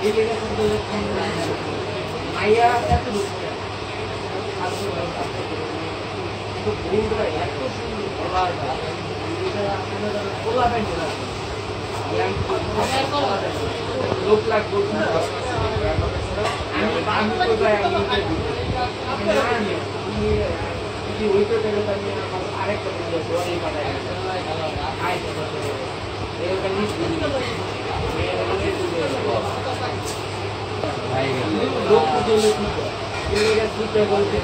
আইয়া এত ঢুকছে তো বন্ধুরা এত সুন্দর গোলা প্যান্ট লোক লাগবে আমি কোথায় যদি ওই তো গেলে আমি আরেকটা লোক বলতে